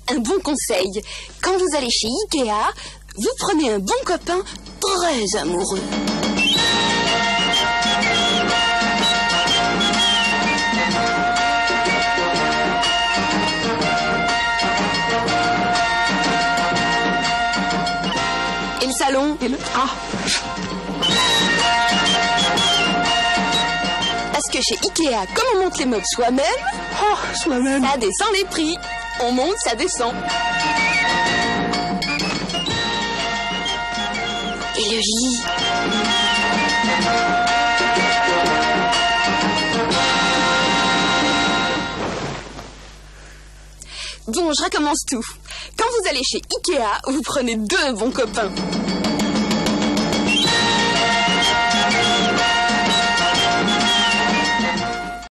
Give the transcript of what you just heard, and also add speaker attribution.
Speaker 1: un bon conseil. Quand vous allez chez Ikea, vous prenez un bon copain très amoureux. Et le salon? Parce que chez Ikea, comme on monte les meubles soi-même, ça descend les prix. On monte, ça descend. Et le lit. Bon, je recommence tout. Quand vous allez chez Ikea, vous prenez 2 bons copains.